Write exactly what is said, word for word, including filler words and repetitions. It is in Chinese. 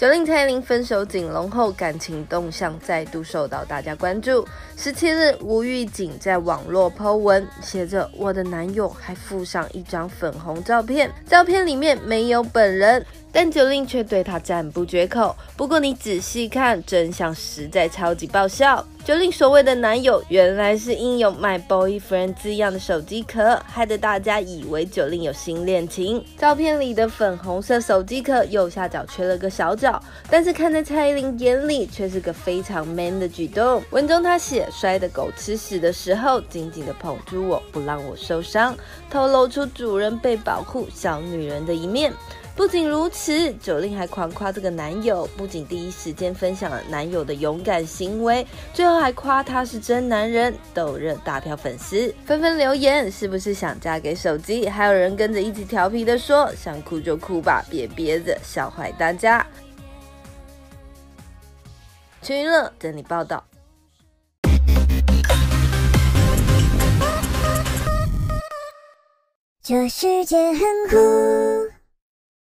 九令蔡依林分手锦龙后，感情动向再度受到大家关注。十七日，吴玉景在网络 po 文，写着“我的男友”，还附上一张粉红照片，照片里面没有本人。但九令却对他赞不绝口。不过你仔细看，真相实在超级爆笑。九令所谓的男友，原来是印有 My Boyfriend 字样的手机壳，害得大家以为九令有新恋情。照片里的粉红色手机壳右下角缺了个小角，但是看在蔡依林眼里，却是个非常 man 的举动。文中他写：“摔得狗吃屎的时候，紧紧地捧住我，不让我受伤，透露出主人被保护小女人的一面。”不仅如此，九令还狂夸这个男友，不仅第一时间分享了男友的勇敢行为，最后还夸他是真男人，逗热大票粉丝纷纷留言，是不是想嫁给手机？还有人跟着一起调皮的说，想哭就哭吧，别憋着，笑坏大家。全娱乐整理报道。 这世界很酷。